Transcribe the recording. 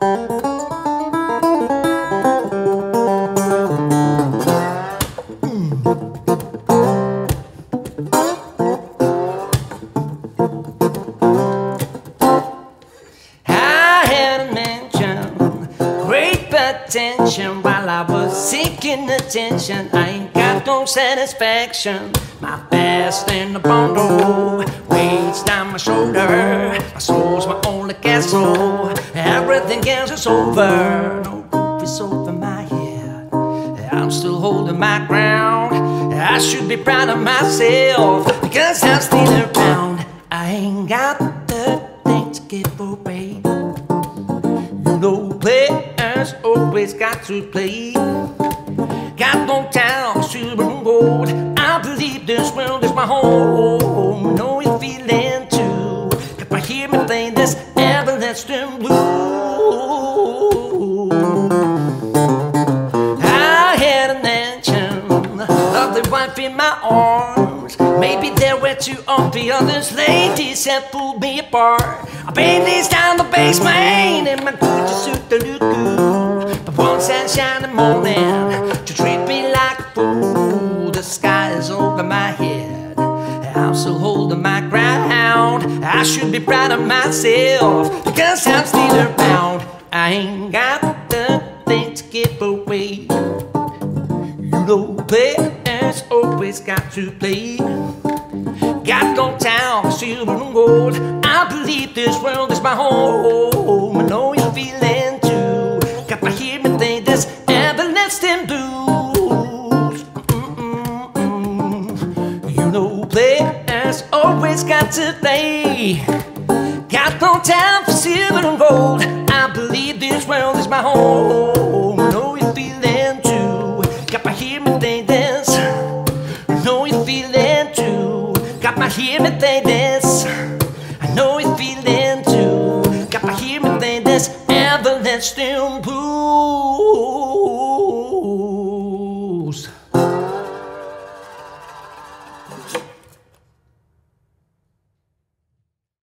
Attention while I was seeking attention. I ain't got no satisfaction. My past in the bundle weighs down my shoulder. My soul's my only castle. Everything else is over. No roof is over my head. I'm still holding my ground. I should be proud of myself because I'm still around. I ain't got the thing to give away. You know, players always got to play. Got no town, silver and gold. I believe this world is my home. Know you're feeling too. If I hear me playing this everlasting blues, I had an engine, lovely wife in my arms. Maybe there were two or three others. Ladies have pulled me apart. I paid these down the basement in my Gucci suit to look good. But one sunshiny morning to treat me like a fool. The sky is over my head. I'm still holding my ground. I should be proud of myself because I'm still around. I ain't got the thing to give away. You know, players always got to play. Got no town, silver and gold. I believe this world is my home. I know you're feeling too. Got my hear me play this everlasting blues. You know, players always got to play. Got no time for silver and gold. I believe this world is my home. I know you're feeling too. Got my hear me play this. I know you're feeling too. Got my hear me play this. I know you're feeling too. Got my hear me play this everlasting blues.